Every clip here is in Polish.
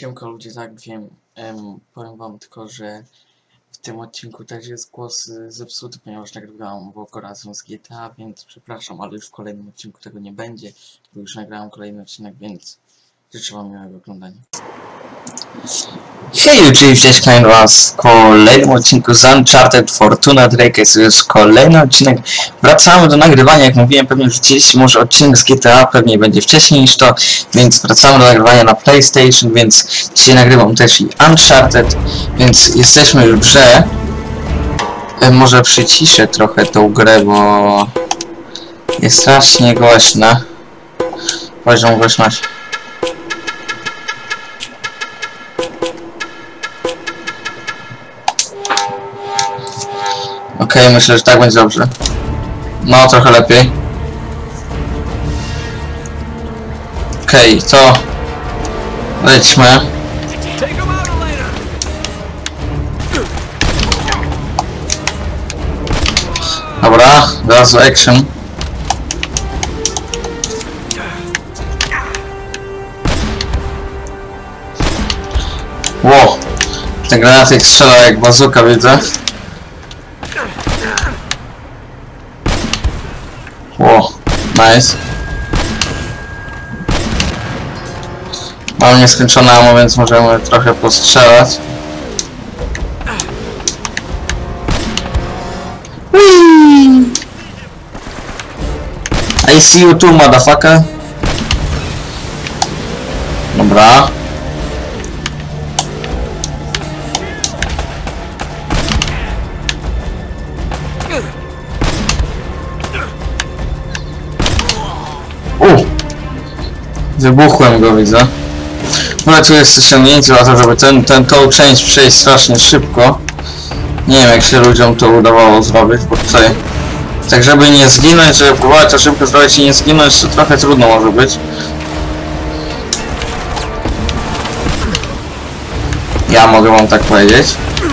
Siemka ludzie, tak wiem, powiem wam tylko, że w tym odcinku też jest głos zepsuty, ponieważ nagrywałem go razem z GTA, więc przepraszam, ale już w kolejnym odcinku tego nie będzie, bo już nagrałem kolejny odcinek, więc życzę wam miłego oglądania. Hej, cześć, witam was w kolejnym odcinku z Uncharted Fortuna Drake. Jest już kolejny odcinek. Wracamy do nagrywania, jak mówiłem, pewnie już widzieliście może odcinek z GTA, pewnie będzie wcześniej niż to, więc wracamy do nagrywania na PlayStation, więc dzisiaj nagrywam też i Uncharted, więc jesteśmy już w grze. Może przyciszę trochę tą grę, bo jest strasznie głośna. Poziom głośności. Okej, myślę, że tak będzie dobrze. No, trochę lepiej. Okej, to lećmy. Dobra, teraz action. Wow, ten granatek strzela jak bazuka, widzę. Wow, nice. Mam nieskończone ammo, więc możemy trochę postrzelać. Whee! I see you too, motherfucker. Dobra. Wybuchłem go, widzę. No tu jest osiągnięcie na to, żeby tą część przejść strasznie szybko. Nie wiem, jak się ludziom to udawało zrobić, bo tutaj tak żeby nie zginąć, żeby próbować to szybko zrobić i nie zginąć, to trochę trudno może być. Ja mogę wam tak powiedzieć.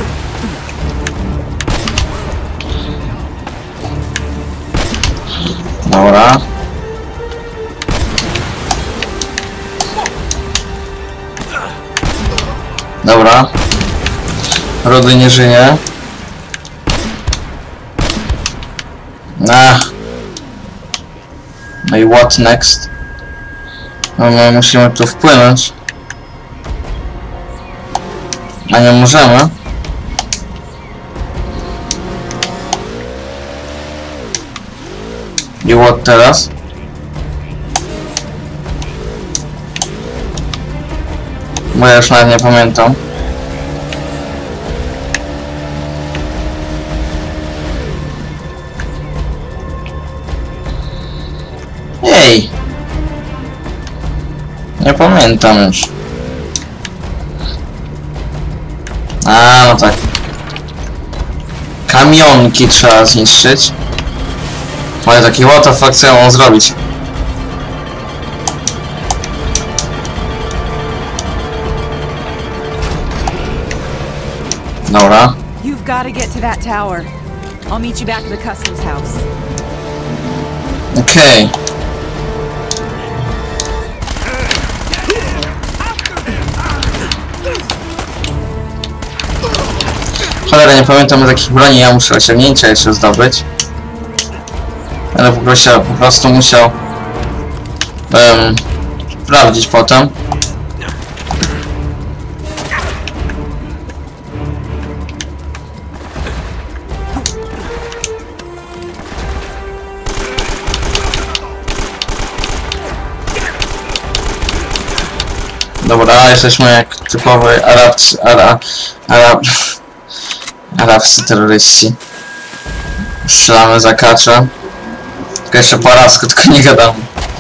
Dobra. Dobra. Rody nie żyje. No i what next? No my musimy tu wpłynąć. A nie możemy. I what teraz? Bo ja już nawet nie pamiętam. Ej! Nie pamiętam już. A, no tak. Kamionki trzeba zniszczyć. Ale taki what the fuck, co ja mam zrobić? Dobra. You've got to get to that tower. I'll meet you back at the customs house. Okay. Cholera, nie pamiętam takich broni, ja muszę osiągnięcia jeszcze zdobyć. Ale po prostu musiał sprawdzić potem. Dobra, jesteśmy jak typowy arabscy terroryści. Strzelamy za kacza. Tylko jeszcze po arabsku, tylko nie gadam.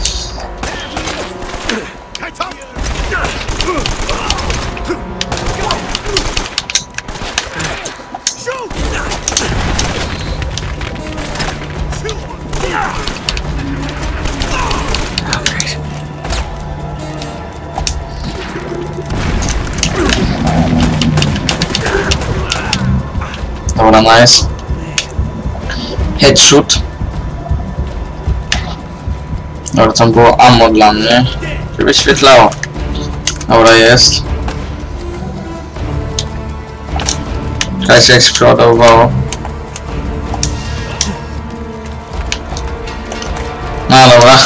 Dobra, nice. Headshot. Dobra, tam było ammo dla mnie. Się wyświetlało. Dobra, jest. Czekajcie, jak się przeładowało. No dobra.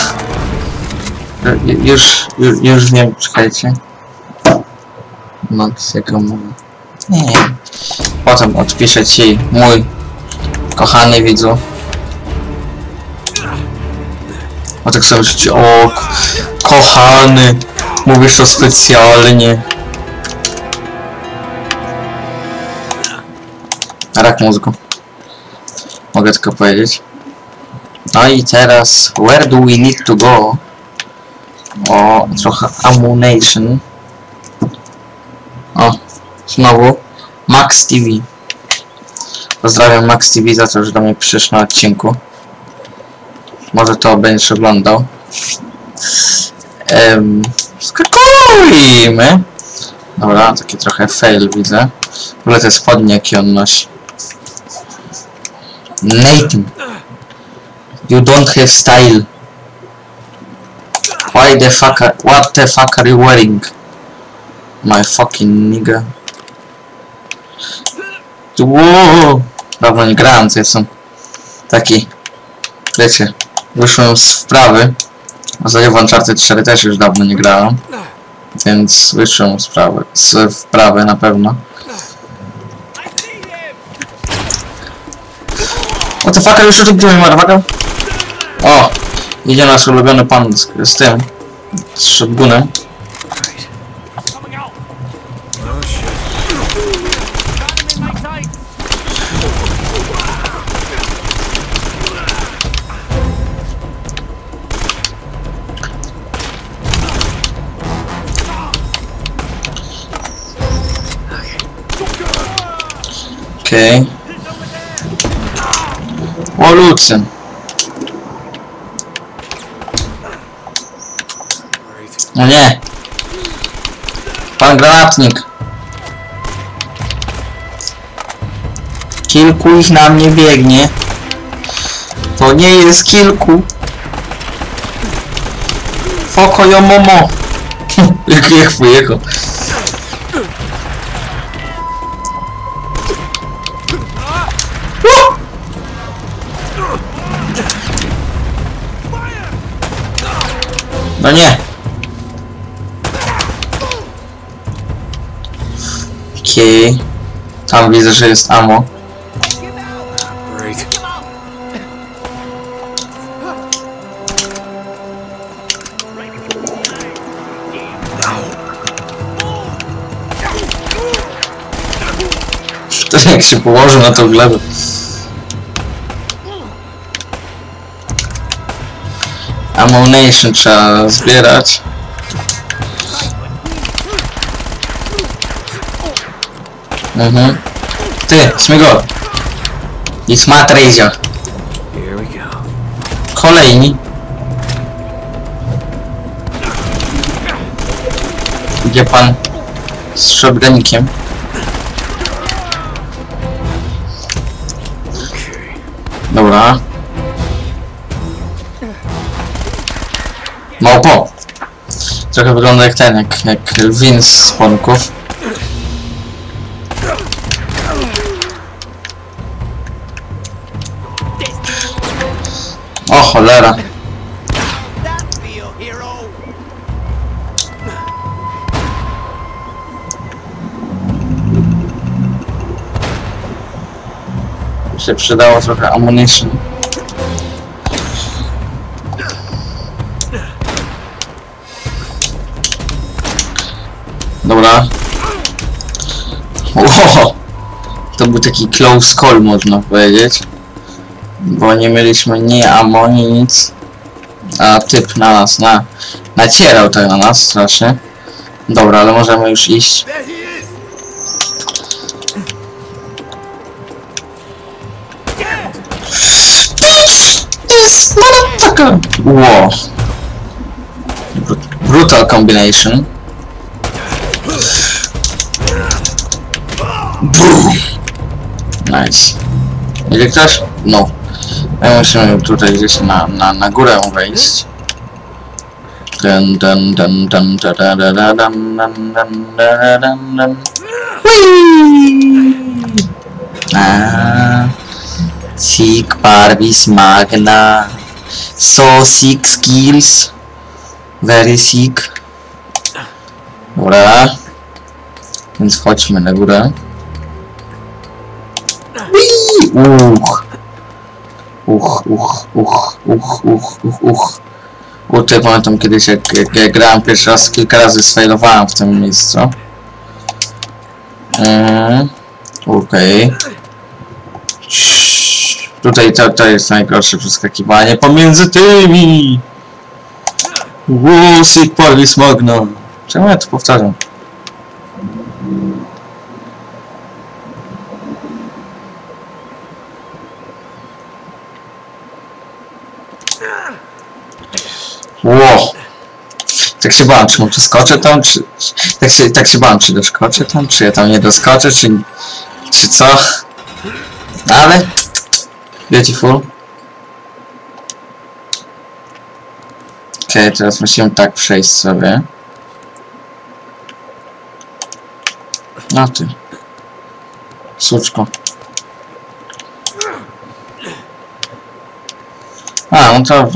Już wiem, czekajcie. Max, jaką mówię. Nie. Potem odpiszę ci, mój kochany widzu. O tak sobie myślicie, o kochany, mówisz to specjalnie. Rak mózgu. Mogę tylko powiedzieć. No i teraz, where do we need to go? O, trochę ammunition. O, znowu Max TV. Pozdrawiam Max TV za to, że do mnie przyszedł na odcinku. Może to będziesz oglądał. Skakujmy! Dobra, taki trochę fail widzę. W ogóle te spodnie, jakie on nosi. Nathan! You don't have style. Why the fuck what the fuck are you wearing? My fucking nigga. Wow! Dawno nie grałem, to są taki, wiecie, wyszłem z wprawy. W zasadzie w Uncharted 4 też już dawno nie grałem. Więc wyszłem z wprawy na pewno. What the fuck are you shooting to me, motherfucker? O! Idzie nasz ulubiony pan z tym. Z shotgunem. Okej. O, Lucyn. No nie. Pan granatnik. Kilku ich na mnie biegnie. To nie jest kilku. Foko yo momo. Jak wyjechał. No nie. Okej. Tam widzę, że jest ammo. To jak się położył na tą glebę. Ammunition trzeba zbierać. Ty, Smigol. It's my treasure. Kolejni. Idzie pan z shotgunnikiem. Dobra. Małpo. Trochę wygląda jak ten, jak Vince z Ponków. O cholera. Się przydało trochę ammunition. Dobra. Wow. To był taki close call, można powiedzieć. Bo nie mieliśmy ni ammo, ni nic. A typ na nas, nacierał tak na nas strasznie. Dobra, ale możemy już iść. This motherfucker! Wow. Brutal combination. Boom. Nice. Idzie ktoś? No. Ja musimy tutaj gdzieś na górę wejść. Sick Parvis Magna. So sick skills. Very sick. Dobra. Więc chodźmy na górę. Tutaj pamiętam kiedyś jak grałem pierwszy raz, kilka razy sfailowałem w tym miejscu. Okej. Tutaj to jest najgorsze przeskakiwanie pomiędzy tymi! Sick Parvis Magna. Czemu ja to powtarzam? Wow. Tak się bałem, czy mu przeskoczę tam, czy... Tak się bałem, czy doskoczę tam, czy ja tam nie doskoczę, czy co? Ale... Beautiful. Okej, teraz musimy tak przejść sobie. No ty. Suczko. A, no to...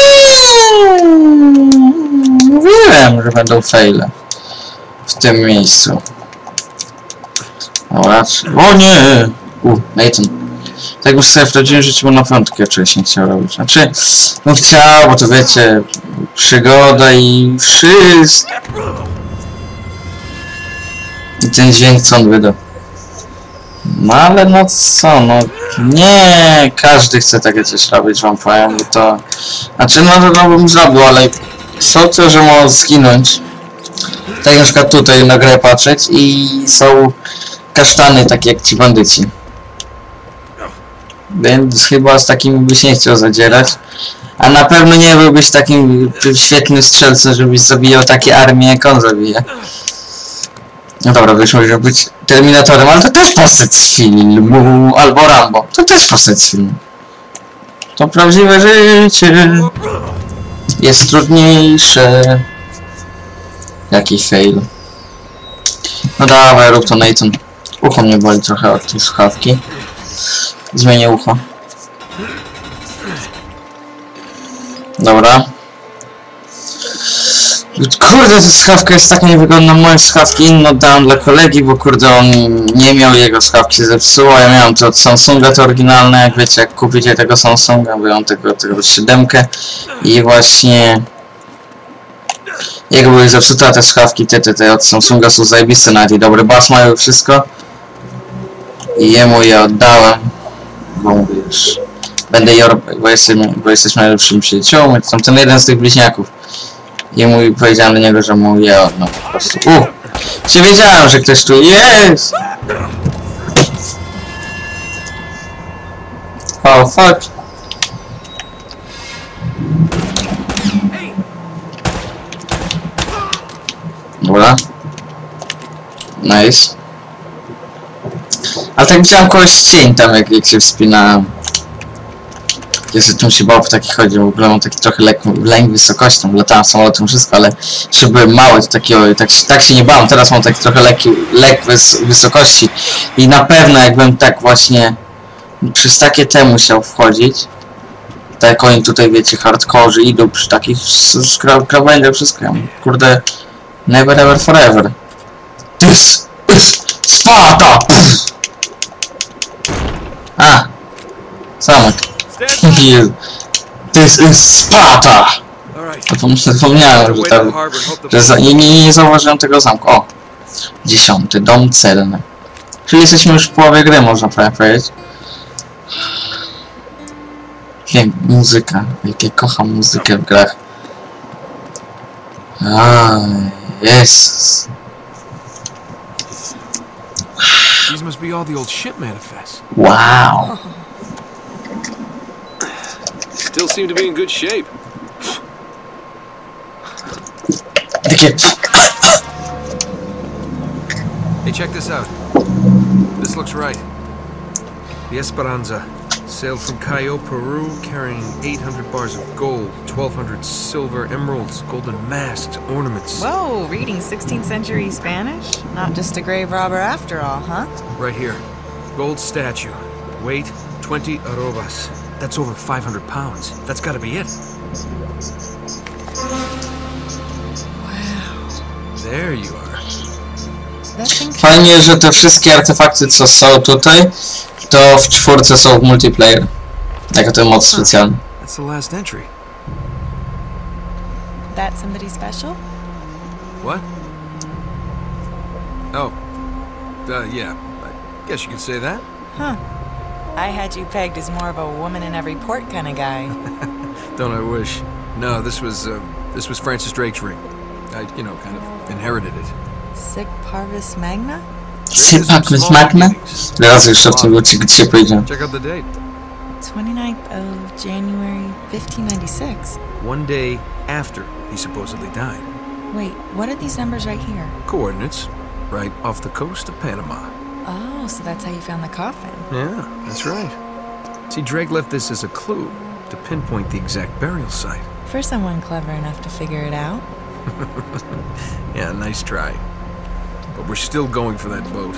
Mówiłem, że będą faile w tym miejscu. Dobra. O nie! Nathan. Tak już sobie w rodzinie życiu, bo na piątkę wcześniej chciał robić. Znaczy, no chciał, bo to wiecie, przygoda i wszystko. I ten dźwięk, co on wydał. No ale no co, no nie każdy chce takie coś robić, wam powiem, bo to... Znaczy no bym zrobił, ale są to, że może zginąć. Tak na przykład tutaj na grę patrzeć i są kasztany takie jak ci bandyci. Więc chyba z takimi byś nie chciał zadzierać. A na pewno nie byłbyś takim świetnym strzelcem, żebyś zabijał takie armie jak on zabija. No dobra, byś mógł być Terminatorem, ale to też postać z filmu, albo Rambo, to też postać z filmu. To prawdziwe życie jest trudniejsze. Jaki fail. No dawaj, rób to Nathan. Ucho mnie boli trochę od tej słuchawki. Zmienię ucho. Dobra. Kurde, ta słuchawka jest tak niewygodna, moje słuchawki inne oddałem dla kolegi, bo kurde on nie miał, jego słuchawki zepsuło, ja miałem to od Samsunga, to oryginalne, jak wiecie, jak kupicie tego Samsunga, bo ja mam tego 7 i właśnie jego były zepsute, a te słuchawki te od Samsunga są zajebiste, nawet i dobry bas mają wszystko i jemu je oddałem, bo mówisz, będę je, bo jesteśmy najlepszymi przyjaciółmi, to ten jeden z tych bliźniaków. I mu powiedziałem do niego, że mu je oddam po prostu. Czy wiedziałem, że ktoś tu jest! Oh fuck. Dobra. Nice. Ale tak widziałem kogoś z cień tam, jak się wspinałem. Jeszcze tym się bał, w taki chodzi, w ogóle mam taki trochę lęk wysokością, latałem samolotem, wszystko, ale jeszcze byłem mały, tak się nie bałem, teraz mam taki trochę lek wysokości i na pewno jakbym tak właśnie przez takie te musiał wchodzić, tak jak oni tutaj wiecie, hardkorzy idą przy takich krawędziach, wszystko, ja mówię, kurde, never ever forever. This is Sparta! A! Zamek. This is Sparta! Zapomniałem, że tam... Nie zauważyłem tego zamku. O! 10. Dom celny. Czyli jesteśmy już w połowie gry, można powiedzieć. Wiem, muzyka. Jak ja kocham muzykę w grach. Yes. These must be all the old ship manifests. Wow. Still seem to be in good shape. Hey, check this out. This looks right. The Esperanza sailed from Callao, Peru, carrying 800 bars of gold, 1,200 silver emeralds, golden masks, ornaments. Whoa, reading 16th century Spanish? Not just a grave robber after all, huh? Right here. Gold statue. Weight 20 arrobas. That's over 500 pounds. That's gotta be it. Wow. There you are. That thing Fajnie, że te wszystkie artefakty, co są tutaj, to w 4 są w multiplayer. Jako ten mod specjalny. That's the last entry. that somebody special? What? Oh. Yeah. I guess you could say that. Huh. I had you pegged as more of a woman in every port kind of guy. Don't I wish? No, this was Francis Drake's ring. I, kind of inherited it. Sic Parvis Magna? Sypak with Magna? Raz jeszcze w tym odcinku dzisiaj powiedziałem. Check out the date. 29th of January, 1596. One day after he supposedly died. Wait, what are these numbers right here? Coordinates, right off the coast of Panama. Oh, so that's how you found the coffin. Yeah, that's right. See, Drake left this as a clue to pinpoint the exact burial site. For someone clever enough to figure it out. Yeah, nice try. But we're still going for that boat.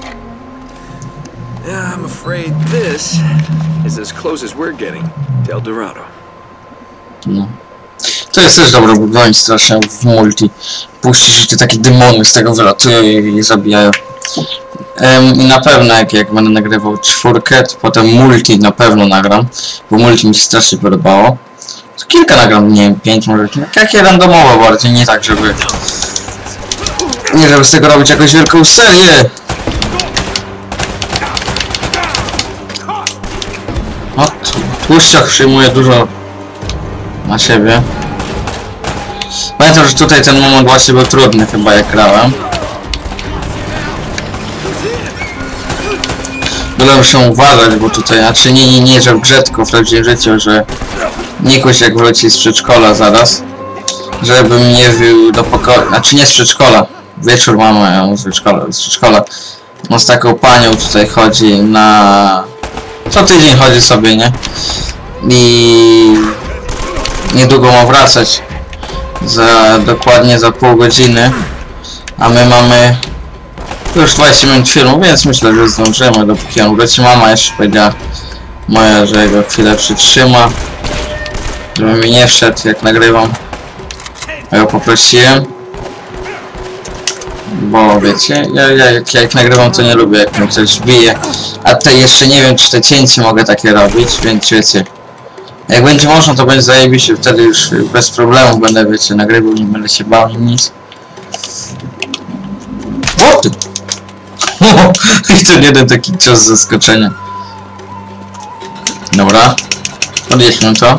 Yeah, I'm afraid this is as close as we're getting to El Dorado. No. To jest też dobre budowanie strasznie w multi. Puścisz i te takie demony z tego wylatują i zabijają. I na pewno jak będę nagrywał 4, to potem multi na pewno nagram, bo multi mi się strasznie podobało. To kilka nagram, nie wiem, 5 może, takie randomowo bardziej, nie tak żeby... Nie żeby z tego robić jakąś wielką serię! O, tłuszczak przyjmuje dużo na siebie. Pamiętam, że tutaj ten moment właśnie był trudny chyba jak grałem. Byle muszę uważać, bo tutaj, znaczy nie, że w grze, tylko w prawdziwym życiu, że Nikuś jak wróci z przedszkola zaraz, żeby mnie wbił do pokoju, znaczy nie z przedszkola, wieczór mamy, a on z przedszkola. On z taką panią tutaj chodzi na... co tydzień chodzi sobie, nie? I niedługo ma wracać, dokładnie za pół godziny, a my mamy już 20 minut filmu, więc myślę, że zdążymy, dopóki on wróci. Mama jeszcze powiedziała moja, że go chwilę przytrzyma, żeby mi nie wszedł jak nagrywam. Ja ją poprosiłem, bo wiecie, jak nagrywam, to nie lubię jak mnie ktoś bije, a tutaj jeszcze nie wiem, czy te cięcie mogę takie robić, więc wiecie, jak będzie można, to będzie zajebiście, wtedy już bez problemu będę, wiecie, nagrywał, nie będę się bał nic. O ty! I ten jeden taki cios z zaskoczenia. Dobra, podjedźmy to.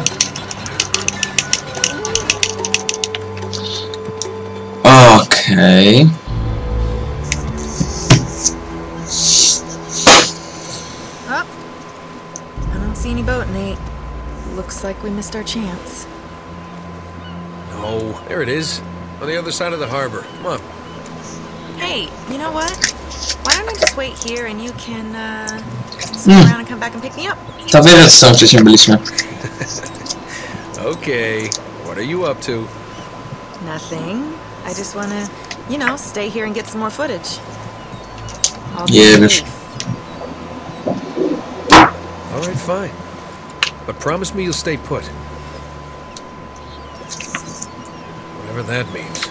Okej. I don't see any boat, Nate. Looks like we missed our chance. No, there it is. On the other side of the harbor. Come on. Hey, you know what? Why don't I just wait here and you can, stick around and come back and pick me up? To wiele co tam wcześniej byliśmy. Okay, what are you up to? Nothing. I just wanna, stay here and get some more footage. I'll Yeah, be but- safe. Alright, fine. But promise me you'll stay put. Whatever that means.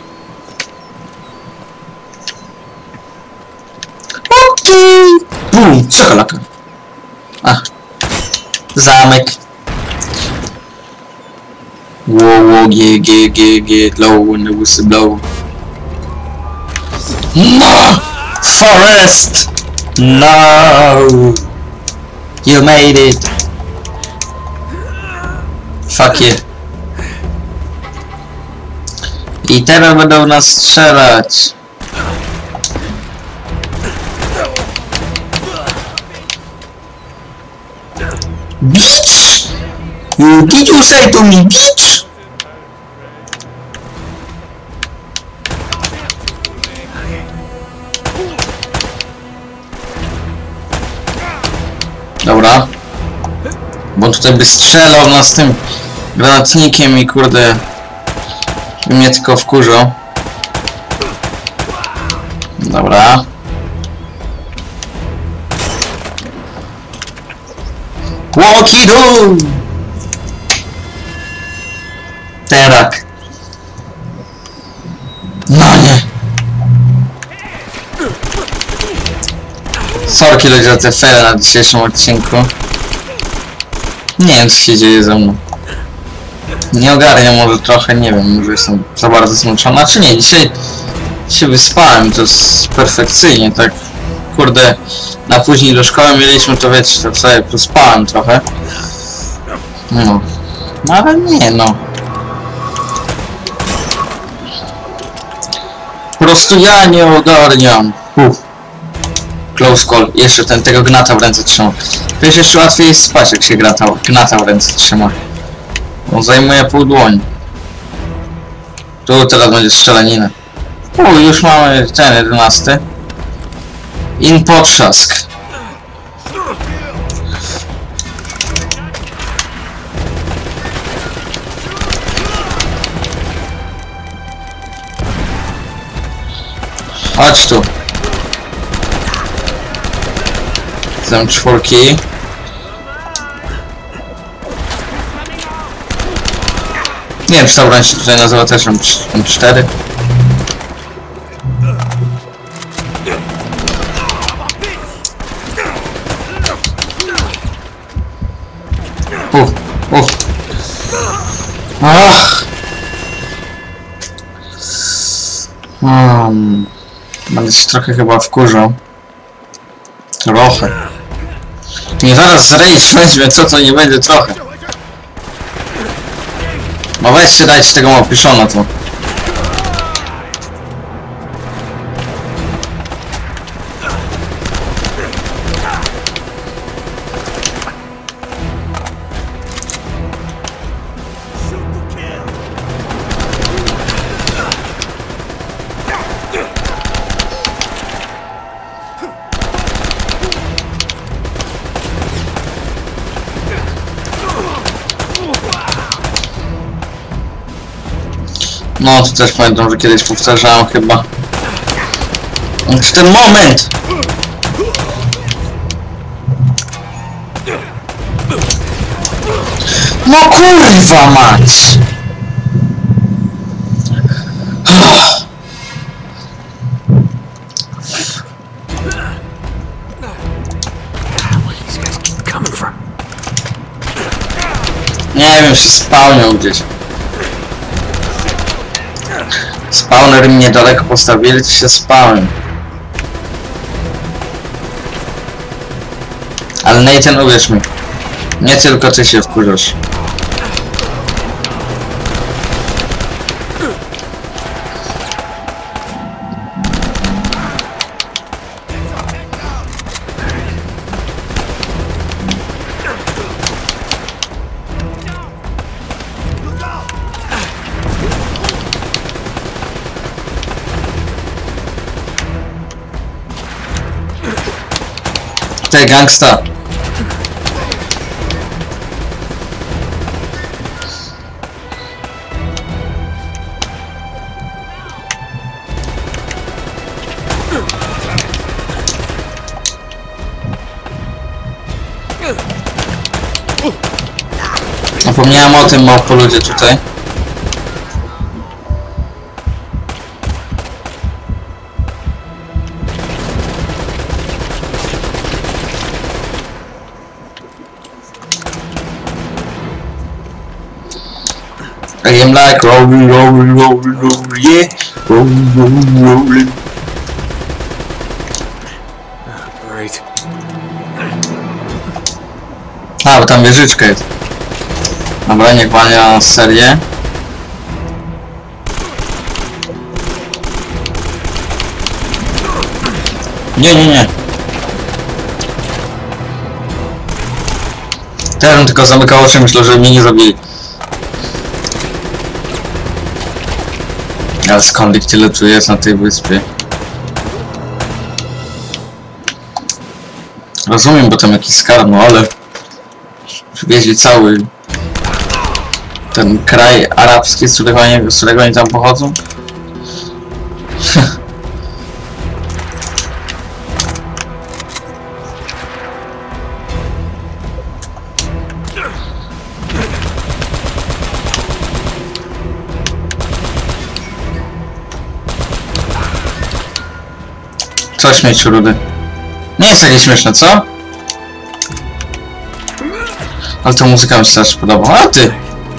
Okej. Bum, czekolaka. A. Zamek. Whoa, get low when the whistle blow. No! Forest! No! You made it! Fuck you. I teraz będą nas strzelać. Bitch! Did you say to me, bitch? Dobra. Bo tutaj by strzelał nas tym granatnikiem i kurde by mnie tylko wkurzał. Łokidu! Terak. No nie. Sorki ludzie za te fele na dzisiejszym odcinku. Nie wiem co się dzieje ze mną. Nie ogarniam może trochę, nie wiem, może jestem za bardzo zmęczona, czy nie, dzisiaj się wyspałem, to jest perfekcyjnie, tak, kurde, na później do szkoły mieliśmy, to wiecie, to sobie pospałem trochę, no, ale nie, no, po prostu ja nie ogarniam, close call, jeszcze tego gnata w ręce trzyma, to jest jeszcze łatwiej jest spać, jak się gnata w ręce trzyma. On zajmuje pół dłoni. Tu teraz będzie strzelanina. Już mamy ten 11. In potrzask. Chodź tu. Znam czwórki. Nie wiem, czy ta broń się tutaj nazywa też M4. Ach! Będę się trochę chyba wkurzał. Trochę. Nie zaraz rage weźmie, co to nie będzie trochę. No weźcie, dajcie tego opiszona tu. No, to też pamiętam, że kiedyś powtarzałem chyba. W ten moment! No kurwa mać! Nie wiem, się spełniał gdzieś. Spawner mnie daleko postawili, to się spałem. Ale Nathan, uwierz mi, nie tylko ty się wkurzasz. Ty gangsta. Zapomniałem o tym małpo ludzie tutaj. I am like rolling, rolling, rolling, rolling, yeah, rolling, rolling, rolling. Right. A, bo tam wieżyczka jest. Dobra, niech pania serię. Nie, nie, nie. Teraz bym tylko zamykał oczy, myślę, że mnie nie zabili. Ale skąd ich tyle tu jest na tej wyspie? Rozumiem, bo tam jakiś skarb, no ale... przywieźli cały... ten kraj arabski, z którego oni tam pochodzą? Co śmieciu rudy? Nie jest takie śmieszne, co? Ale ta muzyka mi się też podoba. A ty!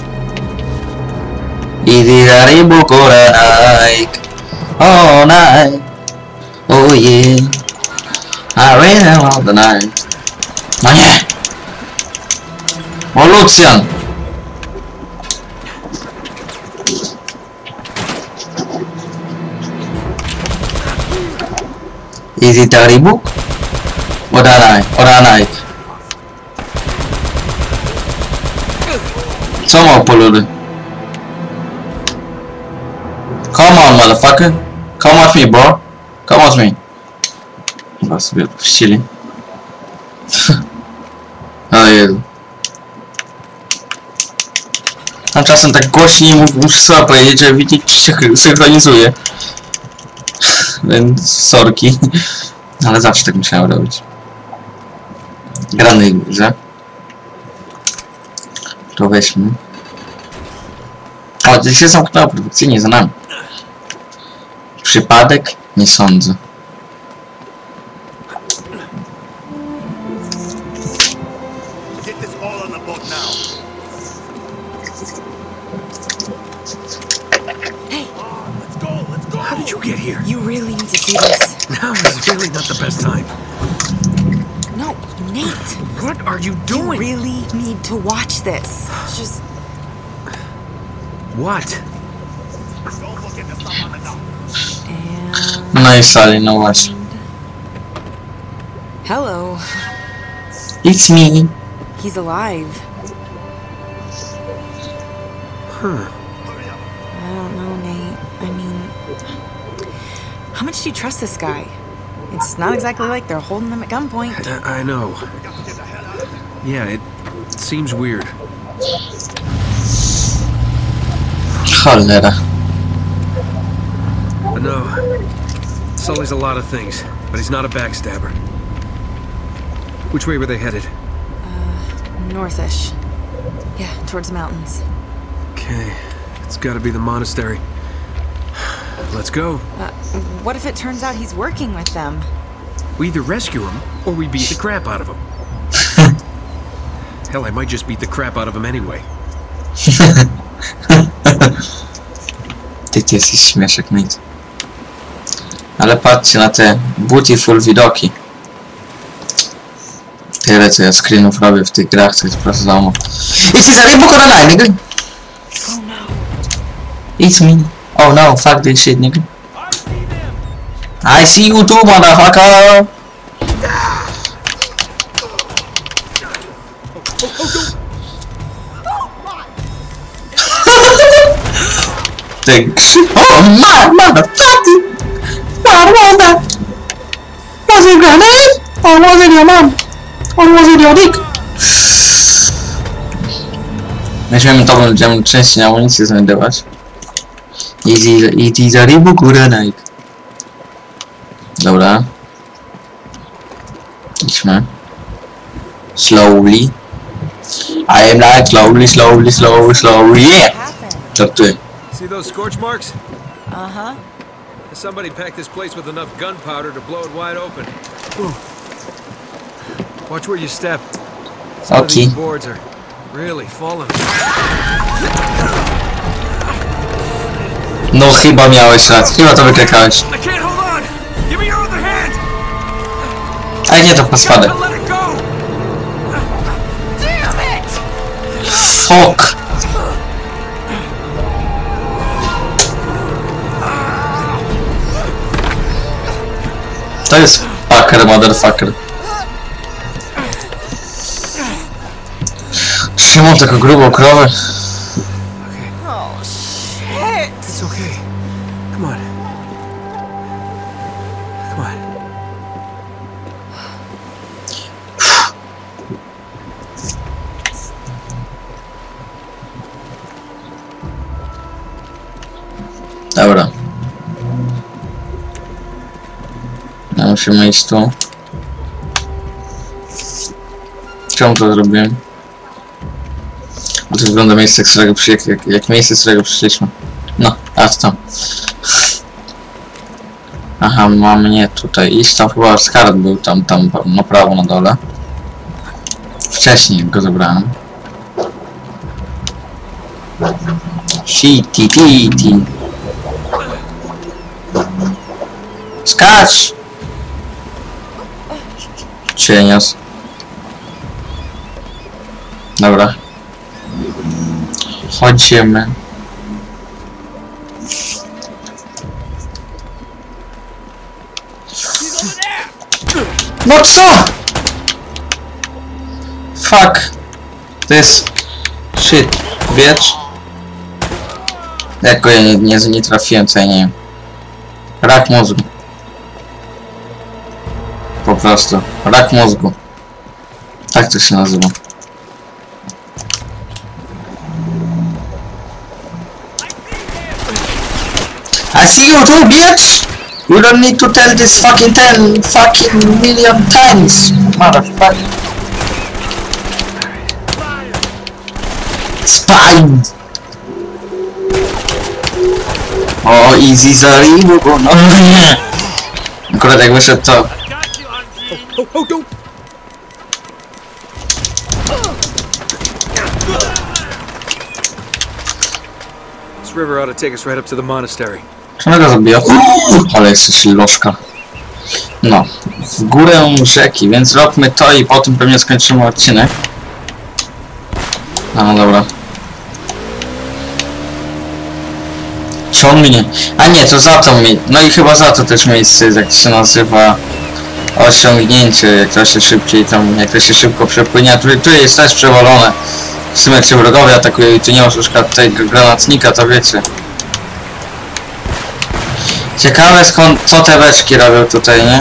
Ididaribu Koraik. All night. Oh yeah. I really want the night. No nie! O Lucian! Ididaribu? Oranai. Co ma poludy? Come on, motherfucker. Come with me, bro. Come with me. Chyba sobie odpuścili. O Jezu. A czasem tak głośniej muszę sobie powiedzieć, że widzieć czy się synchronizuje. Więc sorki. Ale zawsze tak musiałem robić. Granej grze. To weźmy. O, gdzieś się zamknęło produkcyjnie za nami. Przypadek? Nie sądzę. Hey, How did you get here? you really need to see this. Now is really not the best time. No, Nate. What are you You doing? really need to watch this. Just What? and No i sali, no właśnie. hello. It's me. He's alive. Huh. I don't know, Nate. I mean, how much do you trust this guy? It's not exactly like they're holding him at gunpoint. I know. Yeah, it seems weird. Cholera. But no, Sully's a lot of things, but he's not a backstabber. Which way were they headed? Northish. Yeah, towards the mountains. Okay, it's gotta be the monastery. Let's go. What if it turns out he's working with them? We either rescue him, or we beat the crap out of him. Hell, I might just beat the crap out of him anyway. Ty jesteś śmieszek, nic. Ale patrzcie na te beautiful widoki. Tyle co ja screenów robię w tych grach, to jest po prostu za mało. It's a Rainbow Coraline, nigga! Oh no. It's me. Oh no, fuck this shit, nigga. I see you too, motherfucker! Ten krzyk. Oh my motherfucker! What was that? Was it a grenade? Or was it your mom? Or was it your dick? Weźmiemy to, będziemy częściej amunicję znajdować. Easy za rybu góra Nike. Dobra. Idźmy. Slowly. I am like slowly, yeah! Żartuję. See those scorch marks? Uh-huh. Somebody packed this place with enough gunpowder to blow it wide open. Whew. Watch where you step. Some of these boards are really falling. No chyba miałeś rację, chyba to wyklikałeś. I can't hold on. Give me your other hand. A nie, to po spadek. Let it go. Damn it! Fuck! To jest fucker, motherfucker. Trzymam taką grubą krowę. Oh, shit! It's okay. Come on. Come on. Dobra. Ja musimy iść tu. Czemu to zrobiłem? Bo to wygląda miejsce, z którego jak miejsce, z którego przyszliśmy. No, a to tam. Aha, mam nie tutaj iść, tam chyba Scarlet był tam na prawo, na dole. Wcześniej go zebrałem. Shitty. Skacz! Cienios. Dobra. Chodzimy. No co? Fuck. This shit, bitch. Jak go ja nie trafiłem, co ja nie wiem. Rak mózgu. Po prostu. Rak mózgu. Tak to się nazywa. I see you too, bitch! You don't need to tell this fucking 10 fucking million times, motherfucker. Spine! O, easy za Ribu, no nie! Akurat jak wyszedł to... This river ought to take us right up to the monastery. Czemu go zabija? Ale jesteś lożka. No, w górę rzeki, więc robmy to i potem pewnie skończymy odcinek. No dobra. Ciągnie. A nie, to za to mi. No i chyba za to też miejsce jest, jak to się nazywa. Osiągnięcie, jak to się szybciej tam, jak to się szybko przepłynie. A tu jest też przewalone. W sumie jak się wrogowie atakują i tu nie ma troszkę tego granatnika, to wiecie. Ciekawe skąd, co te beczki robią tutaj, nie?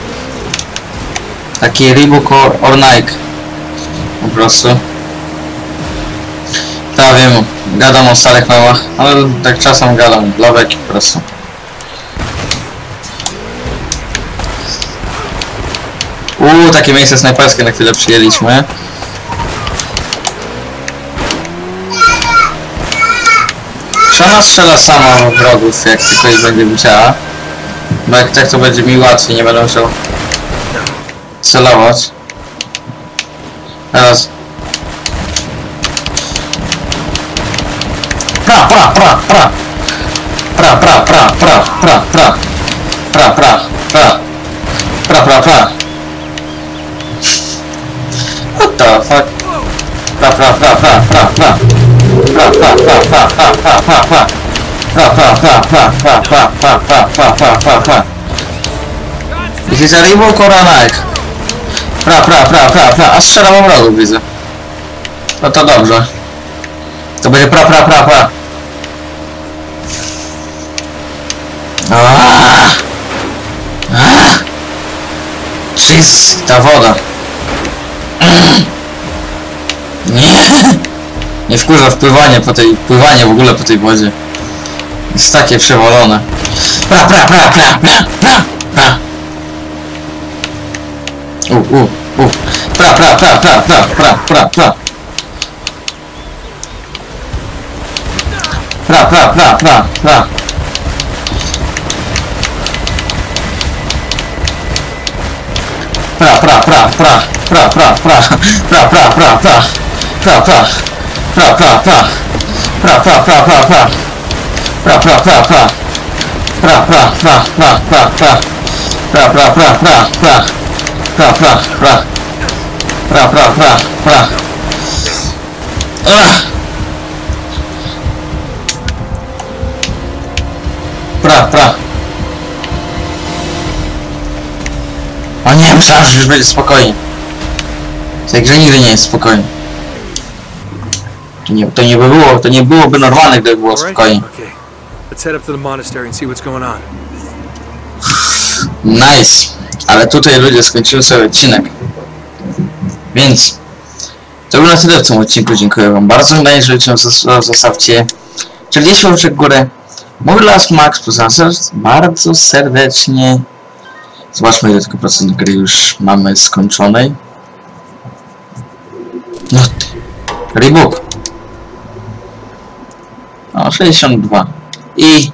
Taki Reebok or Nike. Po prostu. Ja wiem, gadam o starych małach, ale tak czasem gadam dla beki po prostu. Takie miejsce snajperskie na chwilę przyjęliśmy. Czy ona strzela sama w wrogów, jak tylko ich będzie widziała? Bo jak tak to będzie mi łatwiej, nie będę musiał celować. Teraz. What the fuck? This is a Reebok or a Nike? A strzelam wrogów, widzę. No to dobrze. To będzie Jeez, ta woda. Nie wkurza pływanie w ogóle po tej wodzie. Jest takie przewalone. O nie, myślałem, że już będzie spokojnie. W tej grze nigdy nie jest spokojnie. To nie byłoby normalne, gdyby było spokojnie. Nice. Ale tutaj ludzie skończyły sobie odcinek. Więc to było na tyle w tym odcinku. Dziękuję wam bardzo. Jeżeli zostawcie 40 łapek w górę. Mój Last Max bardzo serdecznie. Zobaczmy, ile tylko procent gry już mamy skończonej. No ty. Reebok. O, 62. I